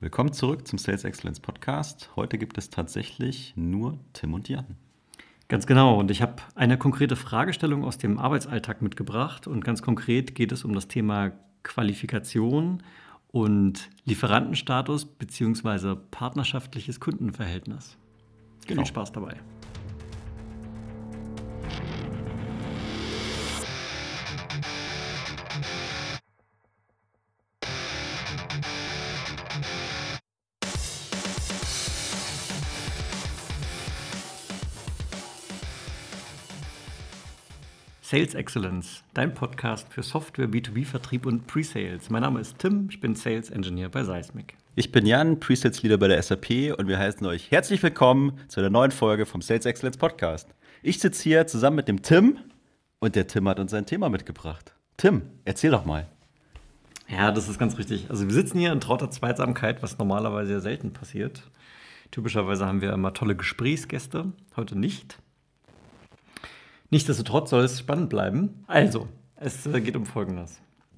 Willkommen zurück zum Sales Excellence Podcast. Heute gibt es tatsächlich nur Tim und Jan. Ganz genau. Und ich habe eine konkrete Fragestellung aus dem Arbeitsalltag mitgebracht. Und ganz konkret geht es um das Thema Qualifikation und Lieferantenstatus bzw. partnerschaftliches Kundenverhältnis. Genau. Viel Spaß dabei. Sales Excellence, dein Podcast für Software, B2B-Vertrieb und Pre-Sales. Mein Name ist Tim, ich bin Sales Engineer bei Seismic. Ich bin Jan, Pre-Sales Leader bei der SAP und wir heißen euch herzlich willkommen zu einer neuen Folge vom Sales Excellence Podcast. Ich sitze hier zusammen mit dem Tim und der Tim hat uns ein Thema mitgebracht. Tim, erzähl doch mal. Ja, das ist ganz richtig. Also wir sitzen hier in trauter Zweitsamkeit, was normalerweise sehr selten passiert. Typischerweise haben wir immer tolle Gesprächsgäste, heute nicht. Nichtsdestotrotz soll es spannend bleiben. Also, es geht um Folgendes.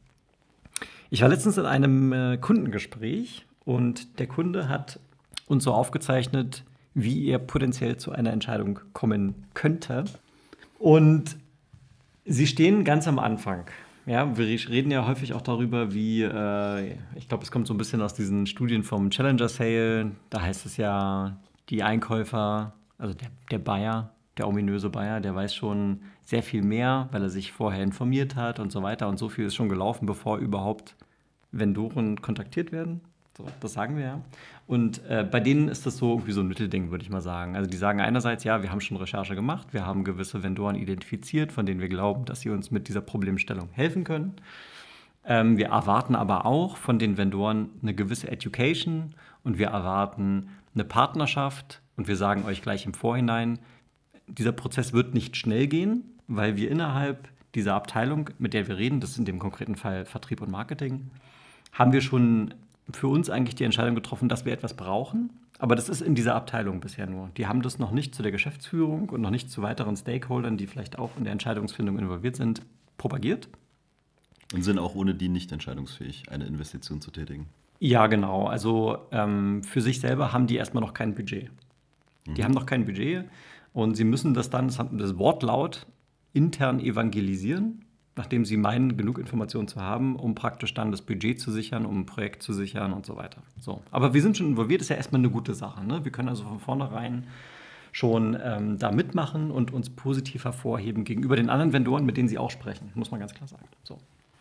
Ich war letztens in einem Kundengespräch und der Kunde hat uns so aufgezeichnet, wie er potenziell zu einer Entscheidung kommen könnte. Und sie stehen ganz am Anfang. Ja, wir reden ja häufig auch darüber, wie, ich glaube, es kommt so ein bisschen aus diesen Studien vom Challenger Sale. Da heißt es ja, die Einkäufer, also der Buyer, der ominöse Buyer, der weiß schon sehr viel mehr, weil er sich vorher informiert hat und so weiter. Und so viel ist schon gelaufen, bevor überhaupt Vendoren kontaktiert werden. So, das sagen wir ja. Und bei denen ist das so irgendwie so ein Mittelding, würde ich mal sagen. Also die sagen einerseits, ja, wir haben schon Recherche gemacht, wir haben gewisse Vendoren identifiziert, von denen wir glauben, dass sie uns mit dieser Problemstellung helfen können. Wir erwarten aber auch von den Vendoren eine gewisse Education und wir erwarten eine Partnerschaft. Und wir sagen euch gleich im Vorhinein, dieser Prozess wird nicht schnell gehen, weil wir innerhalb dieser Abteilung, mit der wir reden, das ist in dem konkreten Fall Vertrieb und Marketing, haben wir schon für uns eigentlich die Entscheidung getroffen, dass wir etwas brauchen. Aber das ist in dieser Abteilung bisher nur. Die haben das noch nicht zu der Geschäftsführung und noch nicht zu weiteren Stakeholdern, die vielleicht auch in der Entscheidungsfindung involviert sind, propagiert. Und sind auch ohne die nicht entscheidungsfähig, eine Investition zu tätigen. Ja, genau. Also für sich selber haben die erstmal noch kein Budget. Die haben noch kein Budget. Und sie müssen das dann, das Wortlaut, intern evangelisieren, nachdem sie meinen, genug Informationen zu haben, um praktisch dann das Budget zu sichern, um ein Projekt zu sichern und so weiter. So. Aber wir sind schon involviert, ist ja erstmal eine gute Sache. Ne? Wir können also von vornherein schon da mitmachen und uns positiv hervorheben gegenüber den anderen Vendoren, mit denen sie auch sprechen, muss man ganz klar sagen. So.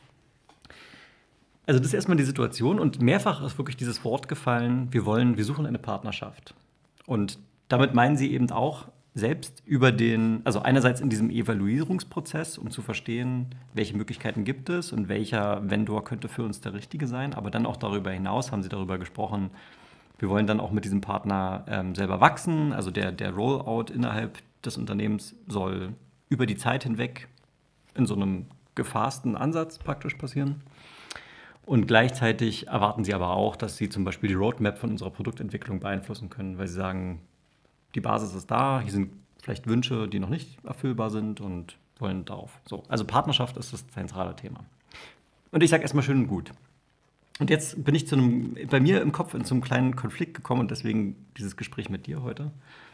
Also das ist erstmal die Situation und mehrfach ist wirklich dieses Wort gefallen, wir suchen eine Partnerschaft. Und damit meinen sie eben auch, selbst also einerseits in diesem Evaluierungsprozess, um zu verstehen, welche Möglichkeiten gibt es und welcher Vendor könnte für uns der richtige sein, aber dann auch darüber hinaus haben sie darüber gesprochen, wir wollen dann auch mit diesem Partner selber wachsen, also der Rollout innerhalb des Unternehmens soll über die Zeit hinweg in so einem gefassten Ansatz praktisch passieren. Und gleichzeitig erwarten sie aber auch, dass sie zum Beispiel die Roadmap von unserer Produktentwicklung beeinflussen können, weil sie sagen, die Basis ist da, hier sind vielleicht Wünsche, die noch nicht erfüllbar sind und wollen darauf. So, also Partnerschaft ist das zentrale Thema. Und ich sage erstmal schön und gut. Und jetzt bin ich bei mir im Kopf in so einem kleinen Konflikt gekommen und deswegen dieses Gespräch mit dir heute.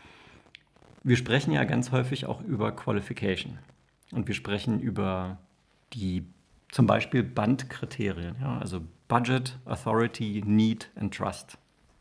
Wir sprechen ja ganz häufig auch über Qualification. Und wir sprechen über die zum Beispiel Bandkriterien, ja, also Budget, Authority, Need and Trust.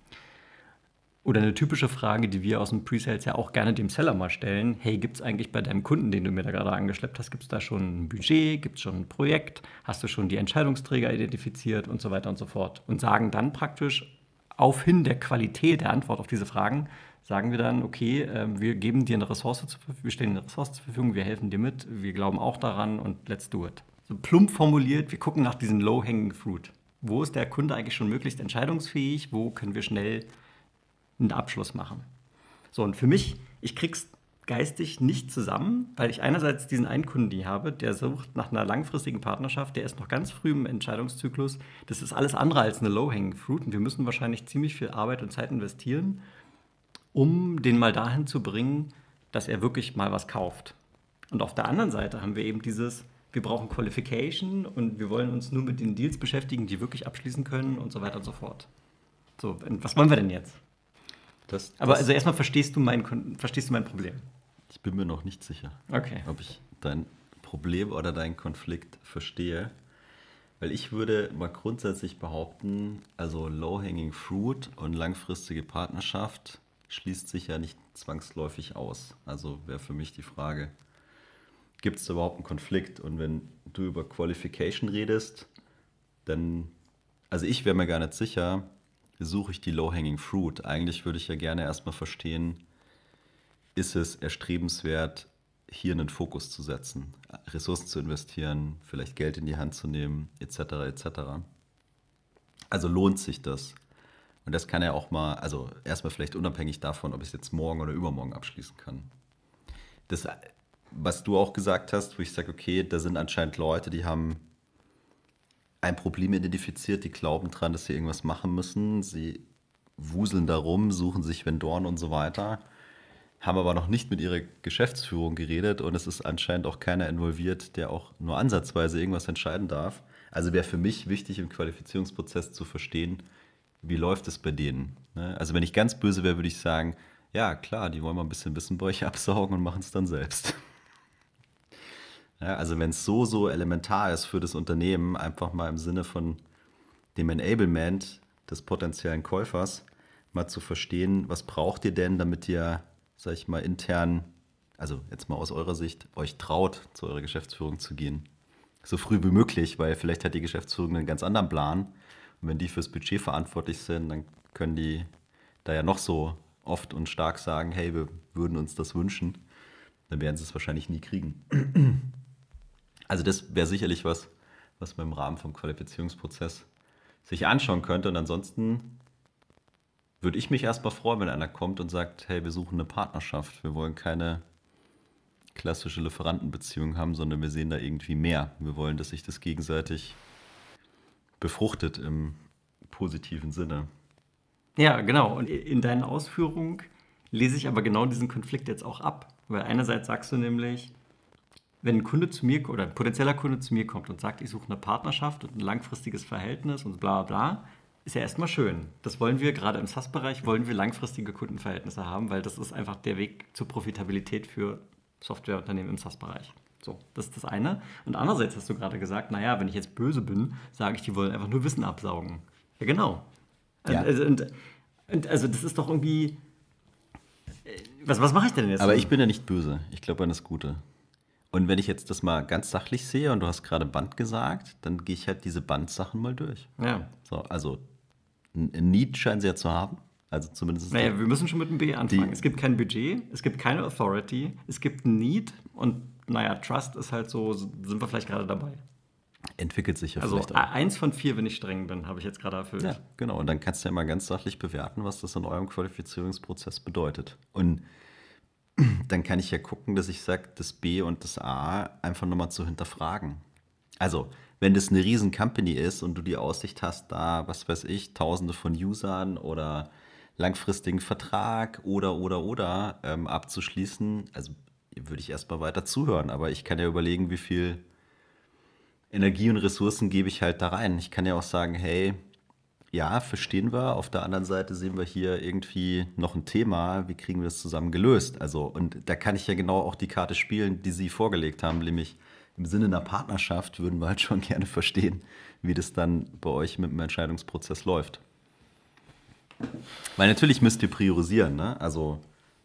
Oder eine typische Frage, die wir aus dem Pre-Sales ja auch gerne dem Seller mal stellen. Hey, gibt es eigentlich bei deinem Kunden, den du mir da gerade angeschleppt hast, gibt es da schon ein Budget, gibt es schon ein Projekt, hast du schon die Entscheidungsträger identifiziert und so weiter und so fort. Und sagen dann praktisch auf hin der Qualität der Antwort auf diese Fragen, sagen wir dann, okay, wir geben dir eine Ressource zur Verfügung, wir stellen eine Ressource zur Verfügung, wir helfen dir mit, wir glauben auch daran und let's do it. So plump formuliert, wir gucken nach diesen low-hanging fruit. Wo ist der Kunde eigentlich schon möglichst entscheidungsfähig? Wo können wir schnell einen Abschluss machen? So, und für mich, ich krieg's geistig nicht zusammen, weil ich einerseits diesen einen Kunden habe, der sucht nach einer langfristigen Partnerschaft, der ist noch ganz früh im Entscheidungszyklus. Das ist alles andere als eine low-hanging fruit und wir müssen wahrscheinlich ziemlich viel Arbeit und Zeit investieren, um den mal dahin zu bringen, dass er wirklich mal was kauft. Und auf der anderen Seite haben wir eben wir brauchen Qualification und wir wollen uns nur mit den Deals beschäftigen, die wirklich abschließen können und so weiter und so fort. So, was wollen wir denn jetzt? Aber Das- also erstmal verstehst du mein Problem. Ich bin mir noch nicht sicher, Okay. ob ich dein Problem oder deinen Konflikt verstehe. Weil ich würde mal grundsätzlich behaupten, also Low-Hanging Fruit und langfristige Partnerschaft schließt sich ja nicht zwangsläufig aus. Also wäre für mich die Frage, gibt es da überhaupt einen Konflikt? Und wenn du über Qualification redest, dann, also ich wäre mir gar nicht sicher, suche ich die Low-Hanging Fruit. Eigentlich würde ich ja gerne erstmal verstehen, ist es erstrebenswert, hier einen Fokus zu setzen, Ressourcen zu investieren, vielleicht Geld in die Hand zu nehmen, etc. etc. Also lohnt sich das? Und das kann ja auch mal, also erstmal vielleicht unabhängig davon, ob ich es jetzt morgen oder übermorgen abschließen kann. Das, was du auch gesagt hast, wo ich sage, okay, da sind anscheinend Leute, die haben ein Problem identifiziert, die glauben dran, dass sie irgendwas machen müssen. Sie wuseln da rum, suchen sich Vendoren und so weiter, haben aber noch nicht mit ihrer Geschäftsführung geredet und es ist anscheinend auch keiner involviert, der auch nur ansatzweise irgendwas entscheiden darf. Also wäre für mich wichtig, im Qualifizierungsprozess zu verstehen, wie läuft es bei denen. Ne? Also wenn ich ganz böse wäre, würde ich sagen, ja klar, die wollen mal ein bisschen Wissen bei euch absaugen und machen es dann selbst. Ja, also wenn es so elementar ist für das Unternehmen, einfach mal im Sinne von dem Enablement des potenziellen Käufers mal zu verstehen, was braucht ihr denn, damit ihr, sag ich mal, intern, also jetzt mal aus eurer Sicht, euch traut, zu eurer Geschäftsführung zu gehen. So früh wie möglich, weil vielleicht hat die Geschäftsführung einen ganz anderen Plan. Und wenn die fürs Budget verantwortlich sind, dann können die da ja noch so oft und stark sagen, hey, wir würden uns das wünschen. Dann werden sie es wahrscheinlich nie kriegen. Also das wäre sicherlich was man im Rahmen vom Qualifizierungsprozess sich anschauen könnte. Und ansonsten würde ich mich erstmal freuen, wenn einer kommt und sagt, hey, wir suchen eine Partnerschaft. Wir wollen keine klassische Lieferantenbeziehung haben, sondern wir sehen da irgendwie mehr. Wir wollen, dass sich das gegenseitig befruchtet im positiven Sinne. Ja, genau. Und in deinen Ausführungen lese ich aber genau diesen Konflikt jetzt auch ab. Weil einerseits sagst du nämlich, wenn ein Kunde zu mir oder ein potenzieller Kunde zu mir kommt und sagt, ich suche eine Partnerschaft und ein langfristiges Verhältnis und bla bla, ist ja erstmal schön. Das wollen wir, gerade im SaaS-Bereich, wollen wir langfristige Kundenverhältnisse haben, weil das ist einfach der Weg zur Profitabilität für Softwareunternehmen im SaaS-Bereich. So, das ist das eine. Und andererseits hast du gerade gesagt, naja, wenn ich jetzt böse bin, sage ich, die wollen einfach nur Wissen absaugen. Ja, genau. Ja. Also das ist doch irgendwie. Was mache ich denn jetzt? Aber ich bin ja nicht böse. Ich glaube an das Gute. Und wenn ich jetzt das mal ganz sachlich sehe und du hast gerade Band gesagt, dann gehe ich halt diese Bandsachen mal durch. Ja. So, also ein Need scheinen sie ja zu haben. Also zumindest Naja, wir müssen schon mit dem B anfangen. Die- Es gibt kein Budget, es gibt keine Authority, es gibt ein Need und naja, Trust ist halt so, sind wir vielleicht gerade dabei. entwickelt sich ja Also vielleicht auch. 1 von 4, wenn ich streng bin, habe ich jetzt gerade erfüllt. Ja, genau. Und dann kannst du ja mal ganz sachlich bewerten, was das in eurem Qualifizierungsprozess bedeutet. Und dann kann ich ja gucken, dass ich sage, das B und das A einfach nochmal zu hinterfragen. Also, wenn das eine riesen Company ist und du die Aussicht hast, da, was weiß ich, Tausende von Usern oder langfristigen Vertrag oder abzuschließen, also würde ich erstmal weiter zuhören. Aber ich kann ja überlegen, wie viel Energie und Ressourcen gebe ich halt da rein. Ich kann ja auch sagen, hey, ja, verstehen wir. Auf der anderen Seite sehen wir hier irgendwie noch ein Thema. Wie kriegen wir das zusammen gelöst? Also, und da kann ich ja genau auch die Karte spielen, die Sie vorgelegt haben, nämlich im Sinne einer Partnerschaft würden wir halt schon gerne verstehen, wie das dann bei euch mit dem Entscheidungsprozess läuft. Weil natürlich müsst ihr priorisieren, ne? Also,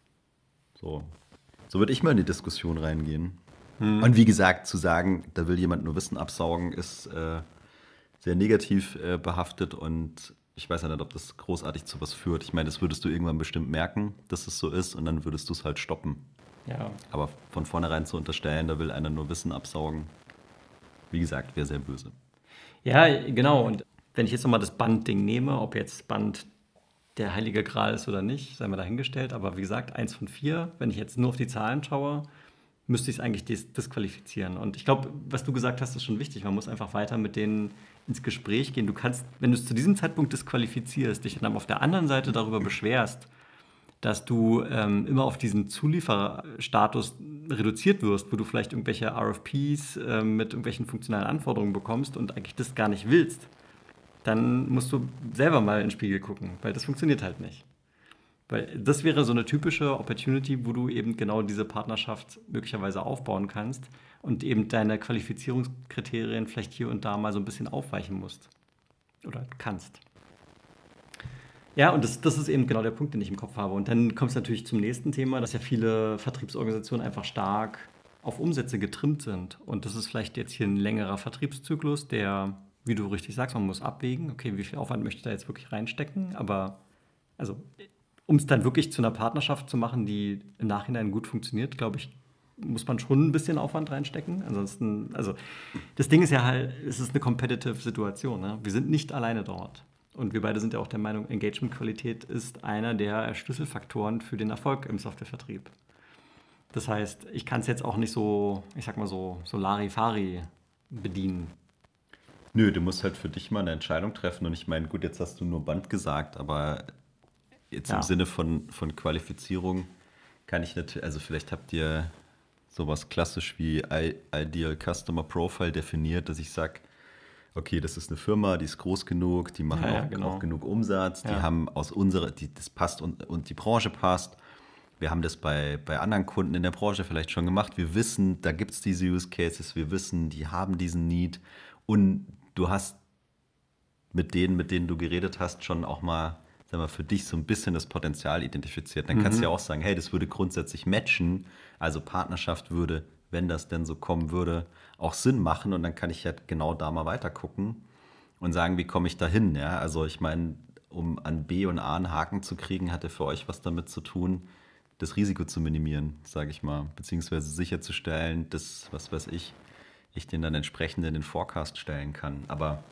so würde ich mal in die Diskussion reingehen. Und wie gesagt, zu sagen, da will jemand nur Wissen absaugen, ist sehr negativ behaftet und ich weiß ja nicht, ob das großartig zu was führt. Ich meine, das würdest du irgendwann bestimmt merken, dass es so ist und dann würdest du es halt stoppen. Ja. Aber von vornherein zu unterstellen, da will einer nur Wissen absaugen, wie gesagt, wäre sehr böse. Ja, genau. Und wenn ich jetzt nochmal das Band-Ding nehme, ob jetzt Band der heilige Gral ist oder nicht, sei mal dahingestellt. Aber wie gesagt, 1 von 4. Wenn ich jetzt nur auf die Zahlen schaue, müsste ich es eigentlich disqualifizieren. Und ich glaube, was du gesagt hast, ist schon wichtig. Man muss einfach weiter mit denen ins Gespräch gehen. Du kannst, wenn du es zu diesem Zeitpunkt disqualifizierst, dich dann auf der anderen Seite darüber beschwerst, dass du immer auf diesen Zuliefererstatus reduziert wirst, wo du vielleicht irgendwelche RFPs mit irgendwelchen funktionalen Anforderungen bekommst und eigentlich das gar nicht willst, dann musst du selber mal in den Spiegel gucken, weil das funktioniert halt nicht. Weil das wäre so eine typische Opportunity, wo du eben genau diese Partnerschaft möglicherweise aufbauen kannst und eben deine Qualifizierungskriterien vielleicht hier und da mal so ein bisschen aufweichen musst. Oder kannst. Ja, und das ist eben genau der Punkt, den ich im Kopf habe. Und dann kommt es natürlich zum nächsten Thema, dass ja viele Vertriebsorganisationen einfach stark auf Umsätze getrimmt sind. Und das ist vielleicht jetzt hier ein längerer Vertriebszyklus, der, wie du richtig sagst, man muss abwägen, okay, wie viel Aufwand möchte ich da jetzt wirklich reinstecken? Aber also, um es dann wirklich zu einer Partnerschaft zu machen, die im Nachhinein gut funktioniert, glaube ich, muss man schon ein bisschen Aufwand reinstecken. Ansonsten, also das Ding ist ja halt, es ist eine competitive Situation. Ne? Wir sind nicht alleine dort. Und wir beide sind ja auch der Meinung, Engagement-Qualität ist einer der Schlüsselfaktoren für den Erfolg im Softwarevertrieb. Das heißt, ich kann es jetzt auch nicht so, ich sag mal so Larifari bedienen. Nö, du musst halt für dich mal eine Entscheidung treffen. Und ich meine, gut, jetzt hast du nur Band gesagt, aber jetzt im Ja. Sinne von Qualifizierung kann ich natürlich, also vielleicht habt ihr sowas klassisch wie Ideal Customer Profile definiert, dass ich sage, okay, das ist eine Firma, die ist groß genug, die machen Ja, ja, auch, genau. auch genug Umsatz, die Ja. haben aus unserer, das passt und die Branche passt. Wir haben das bei anderen Kunden in der Branche vielleicht schon gemacht. Wir wissen, da gibt es diese Use Cases, wir wissen, die haben diesen Need und du hast mit denen du geredet hast, schon auch mal, sag mal, für dich so ein bisschen das Potenzial identifiziert. Dann kannst du ja auch sagen, hey, das würde grundsätzlich matchen. Also Partnerschaft würde, wenn das denn so kommen würde, auch Sinn machen. Und dann kann ich ja genau da mal weiter gucken und sagen, wie komme ich da hin? Ja? Also ich meine, um an B und A einen Haken zu kriegen, hat er für euch was damit zu tun, das Risiko zu minimieren, sage ich mal, beziehungsweise sicherzustellen, dass, was weiß ich den dann entsprechend in den Forecast stellen kann. Aber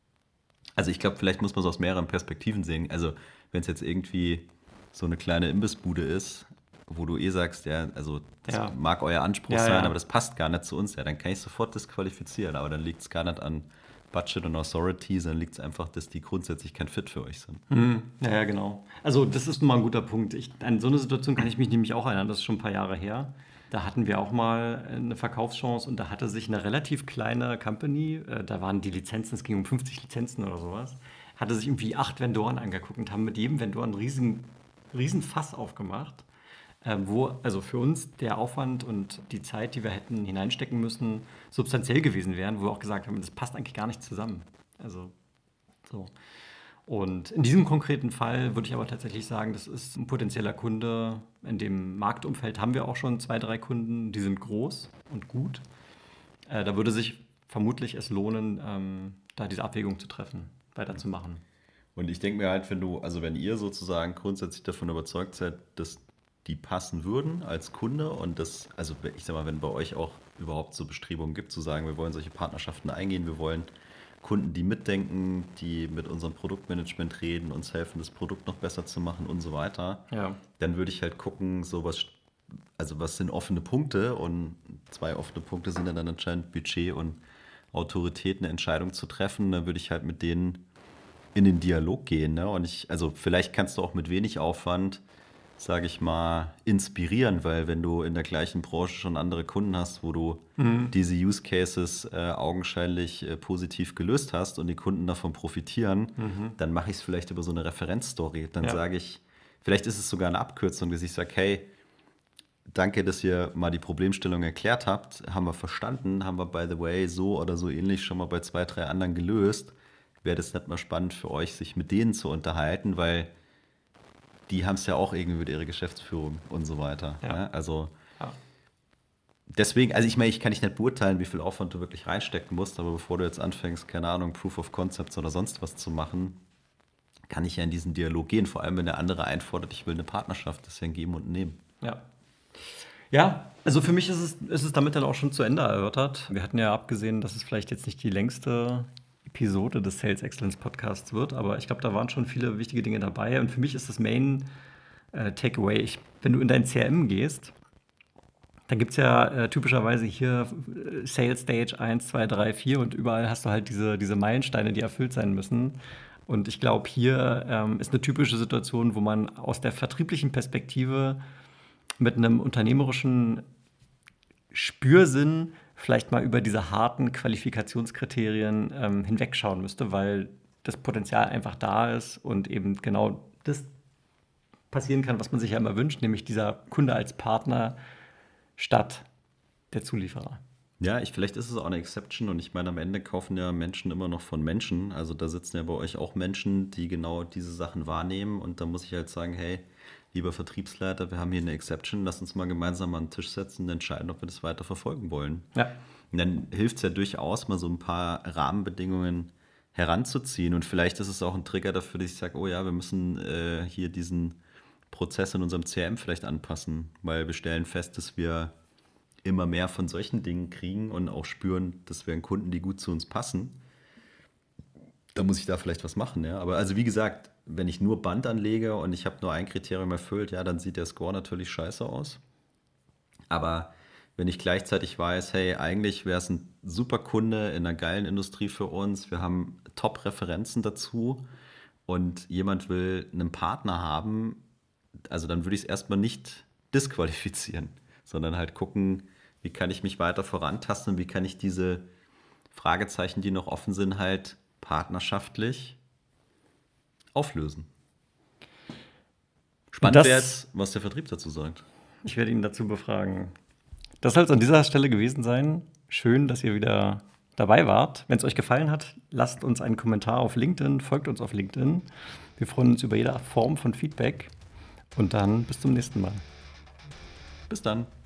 also ich glaube, vielleicht muss man es aus mehreren Perspektiven sehen. Also wenn es jetzt irgendwie so eine kleine Imbissbude ist, wo du sagst, ja, also das Ja. mag euer Anspruch Ja, sein, ja. aber das passt gar nicht zu uns, ja, dann kann ich sofort disqualifizieren. Aber dann liegt es gar nicht an Budget und Authority, sondern liegt es einfach, dass die grundsätzlich kein Fit für euch sind. Ja, ja, genau. Also das ist nun mal ein guter Punkt. An so eine Situation kann ich mich nämlich auch erinnern, das ist schon ein paar Jahre her. Da hatten wir auch mal eine Verkaufschance und da hatte sich eine relativ kleine Company, da waren die Lizenzen, es ging um 50 Lizenzen oder sowas, hatte sich irgendwie 8 Vendoren angeguckt und haben mit jedem Vendor einen riesen Fass aufgemacht, wo also für uns der Aufwand und die Zeit, die wir hätten hineinstecken müssen, substanziell gewesen wären, wo wir auch gesagt haben, das passt eigentlich gar nicht zusammen. Also so. Und in diesem konkreten Fall würde ich aber tatsächlich sagen, das ist ein potenzieller Kunde. In dem Marktumfeld haben wir auch schon 2, 3 Kunden, die sind groß und gut. Da würde sich vermutlich es lohnen, da diese Abwägung zu treffen, weiterzumachen. Und ich denke mir halt, wenn ihr sozusagen grundsätzlich davon überzeugt seid, dass die passen würden als Kunde und das, also ich sag mal, wenn bei euch auch überhaupt so Bestrebungen gibt, zu sagen, wir wollen solche Partnerschaften eingehen, wir wollen Kunden, die mitdenken, die mit unserem Produktmanagement reden, uns helfen, das Produkt noch besser zu machen und so weiter, Ja. dann würde ich halt gucken, was sind offene Punkte und 2 offene Punkte sind dann anscheinend Budget und Autorität, eine Entscheidung zu treffen. Dann würde ich halt mit denen in den Dialog gehen. Ne? Also vielleicht kannst du auch mit wenig Aufwand, sage ich mal, inspirieren, weil wenn du in der gleichen Branche schon andere Kunden hast, wo du diese Use Cases augenscheinlich positiv gelöst hast und die Kunden davon profitieren, dann mache ich es vielleicht über so eine Referenzstory. Dann sage ich, vielleicht ist es sogar eine Abkürzung, dass ich sage, hey, danke, dass ihr mal die Problemstellung erklärt habt, haben wir verstanden, haben wir, by the way, so oder so ähnlich schon mal bei 2, 3 anderen gelöst. Wäre das nicht mal spannend für euch, sich mit denen zu unterhalten, weil die haben es ja auch irgendwie mit ihrer Geschäftsführung und so weiter. Ja. Ne? Also Ja. deswegen, also ich meine, ich kann nicht beurteilen, wie viel Aufwand du wirklich reinstecken musst, aber bevor du jetzt anfängst, keine Ahnung, Proof of Concepts oder sonst was zu machen, kann ich ja in diesen Dialog gehen. Vor allem, wenn der andere einfordert, ich will eine Partnerschaft, das ist ja ein Geben und Nehmen. Ja. Ja, also für mich ist es damit dann auch schon zu Ende erörtert. Wir hatten ja abgesehen, dass es vielleicht jetzt nicht die längste Episode des Sales Excellence Podcasts wird, aber ich glaube, da waren schon viele wichtige Dinge dabei. Und für mich ist das Main Takeaway, wenn du in dein CRM gehst, dann gibt es ja typischerweise hier Sales Stage 1, 2, 3, 4 und überall hast du halt diese Meilensteine, die erfüllt sein müssen. Und ich glaube, hier ist eine typische Situation, wo man aus der vertrieblichen Perspektive mit einem unternehmerischen Spürsinn vielleicht mal über diese harten Qualifikationskriterien hinwegschauen müsste, weil das Potenzial einfach da ist und eben genau das passieren kann, was man sich ja immer wünscht, nämlich dieser Kunde als Partner statt der Zulieferer. Ja, vielleicht ist es auch eine Exception und ich meine, am Ende kaufen ja Menschen immer noch von Menschen. Also da sitzen ja bei euch auch Menschen, die genau diese Sachen wahrnehmen und da muss ich halt sagen, hey, lieber Vertriebsleiter, wir haben hier eine Exception, lass uns mal gemeinsam an den Tisch setzen und entscheiden, ob wir das weiter verfolgen wollen. Ja. Und dann hilft es ja durchaus, mal so ein paar Rahmenbedingungen heranzuziehen und vielleicht ist es auch ein Trigger dafür, dass ich sage, oh ja, wir müssen hier diesen Prozess in unserem CRM vielleicht anpassen, weil wir stellen fest, dass wir immer mehr von solchen Dingen kriegen und auch spüren, dass wir einen Kunden, die gut zu uns passen. Da muss ich da vielleicht was machen, ja. Aber also wie gesagt, wenn ich nur Band anlege und ich habe nur ein Kriterium erfüllt, ja, dann sieht der Score natürlich scheiße aus. Aber wenn ich gleichzeitig weiß, hey, eigentlich wäre es ein super Kunde in einer geilen Industrie für uns, wir haben Top-Referenzen dazu und jemand will einen Partner haben, also dann würde ich es erstmal nicht disqualifizieren, sondern halt gucken, wie kann ich mich weiter vorantasten und wie kann ich diese Fragezeichen, die noch offen sind, halt partnerschaftlich auflösen. Spannend wäre jetzt, was der Vertrieb dazu sagt. Ich werde ihn dazu befragen. Das soll es an dieser Stelle gewesen sein. Schön, dass ihr wieder dabei wart. Wenn es euch gefallen hat, lasst uns einen Kommentar auf LinkedIn, folgt uns auf LinkedIn. Wir freuen uns über jede Form von Feedback. Und dann bis zum nächsten Mal. Bis dann.